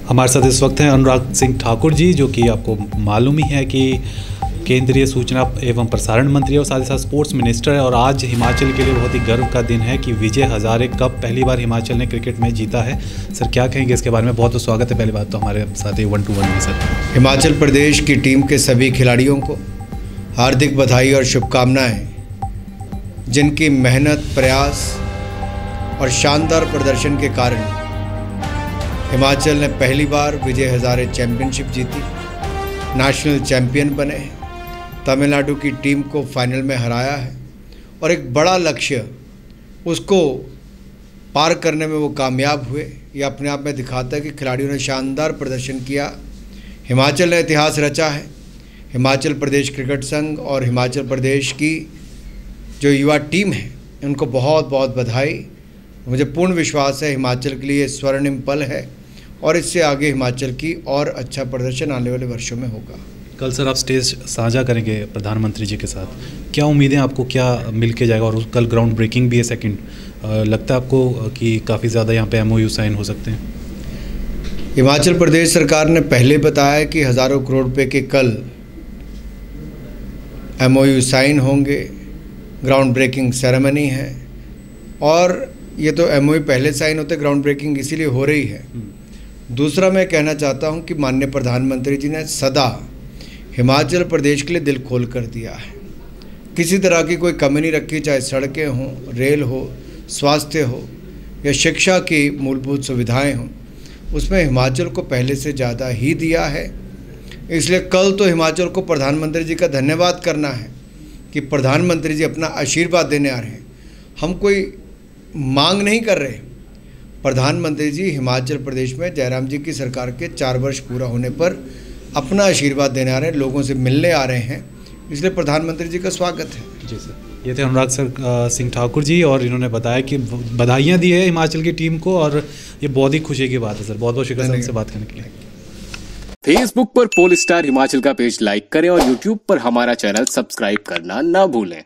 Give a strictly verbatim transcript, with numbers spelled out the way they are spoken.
हमारे साथ इस वक्त हैं अनुराग सिंह ठाकुर जी, जो कि आपको मालूम ही है कि केंद्रीय सूचना एवं प्रसारण मंत्री और साथ ही साथ स्पोर्ट्स मिनिस्टर है। और आज हिमाचल के लिए बहुत ही गर्व का दिन है कि विजय हजारे कप पहली बार हिमाचल ने क्रिकेट में जीता है। सर, क्या कहेंगे इसके बारे में? बहुत बहुत स्वागत है पहली बात तो हमारे साथ वन टू वन में। सर, हिमाचल प्रदेश की टीम के सभी खिलाड़ियों को हार्दिक बधाई और शुभकामनाएं, जिनकी मेहनत, प्रयास और शानदार प्रदर्शन के कारण हिमाचल ने पहली बार विजय हजारे चैंपियनशिप जीती, नेशनल चैंपियन बने, तमिलनाडु की टीम को फाइनल में हराया है और एक बड़ा लक्ष्य उसको पार करने में वो कामयाब हुए। ये अपने आप में दिखाता है कि खिलाड़ियों ने शानदार प्रदर्शन किया। हिमाचल ने इतिहास रचा है। हिमाचल प्रदेश क्रिकेट संघ और हिमाचल प्रदेश की जो युवा टीम है, उनको बहुत बहुत बधाई। मुझे पूर्ण विश्वास है हिमाचल के लिए स्वर्णिम पल है और इससे आगे हिमाचल की और अच्छा प्रदर्शन आने वाले वर्षों में होगा। कल सर आप स्टेज साझा करेंगे प्रधानमंत्री जी के साथ, क्या उम्मीदें आपको, क्या मिल के जाएगा? और कल ग्राउंड ब्रेकिंग भी है सेकंड, लगता है आपको कि काफ़ी ज़्यादा यहाँ पे एमओयू साइन हो सकते हैं? हिमाचल प्रदेश सरकार ने पहले बताया कि हज़ारों करोड़ रुपए के कल एमओयू साइन होंगे, ग्राउंड ब्रेकिंग सेरेमनी है। और ये तो एमओयू पहले साइन होते, ग्राउंड ब्रेकिंग इसीलिए हो रही है। दूसरा, मैं कहना चाहता हूँ कि माननीय प्रधानमंत्री जी ने सदा हिमाचल प्रदेश के लिए दिल खोल कर दिया है। किसी तरह की कोई कमी नहीं रखी, चाहे सड़कें हों, रेल हो, स्वास्थ्य हो या शिक्षा की मूलभूत सुविधाएं हों, उसमें हिमाचल को पहले से ज़्यादा ही दिया है। इसलिए कल तो हिमाचल को प्रधानमंत्री जी का धन्यवाद करना है कि प्रधानमंत्री जी अपना आशीर्वाद देने आ रहे हैं। हम कोई मांग नहीं कर रहे। प्रधानमंत्री जी हिमाचल प्रदेश में जयराम जी की सरकार के चार वर्ष पूरा होने पर अपना आशीर्वाद देने आ रहे हैं, लोगों से मिलने आ रहे हैं, इसलिए प्रधानमंत्री जी का स्वागत है। जी सर, ये थे अनुराग सर सिंह ठाकुर जी और इन्होंने बताया कि बधाइयाँ दी है हिमाचल की टीम को और ये बहुत ही खुशी की बात है। सर, बहुत बहुत शुक्रिया हमसे बात करने के लिए। फेसबुक पर पोल स्टार हिमाचल का पेज लाइक करें और यूट्यूब पर हमारा चैनल सब्सक्राइब करना ना भूलें।